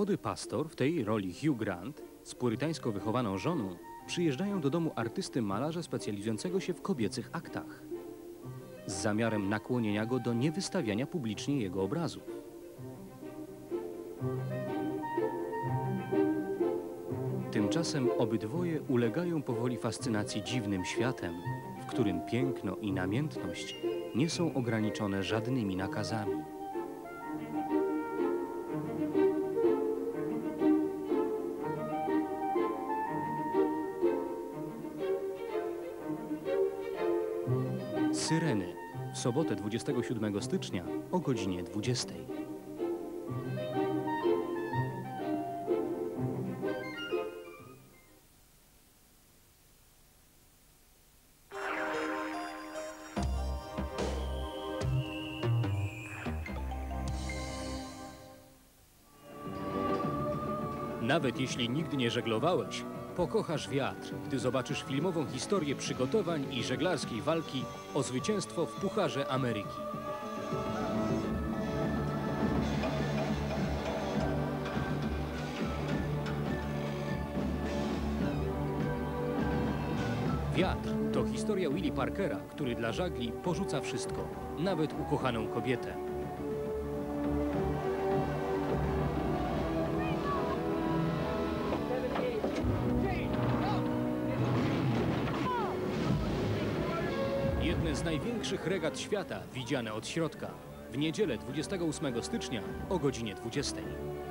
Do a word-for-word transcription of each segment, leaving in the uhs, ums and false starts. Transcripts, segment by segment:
Młody pastor, w tej roli Hugh Grant, z purytańsko wychowaną żoną, przyjeżdżają do domu artysty malarza specjalizującego się w kobiecych aktach, z zamiarem nakłonienia go do niewystawiania publicznie jego obrazów. Tymczasem obydwoje ulegają powoli fascynacji dziwnym światem, w którym piękno i namiętność nie są ograniczone żadnymi nakazami. Syreny. W sobotę dwudziestego siódmego stycznia o godzinie dwudziestej. Nawet jeśli nigdy nie żeglowałeś, pokochasz wiatr, gdy zobaczysz filmową historię przygotowań i żeglarskiej walki o zwycięstwo w Pucharze Ameryki. Wiatr to historia Willie Parkera, który dla żagli porzuca wszystko, nawet ukochaną kobietę. Jedne z największych regat świata widziane od środka. W niedzielę dwudziestego ósmego stycznia o godzinie dwudziestej.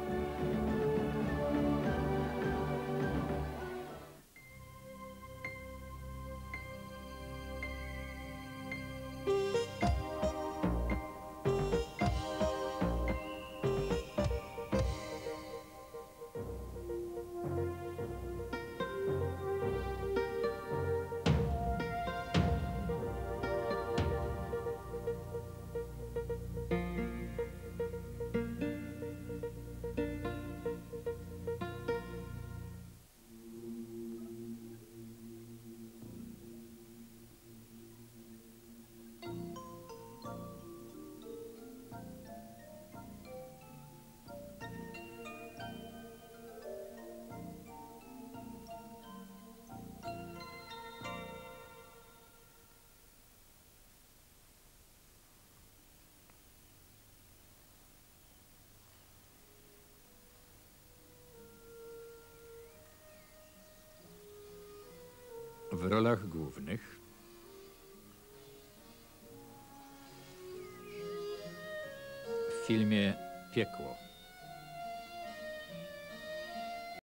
W rolach głównych w filmie Piekło.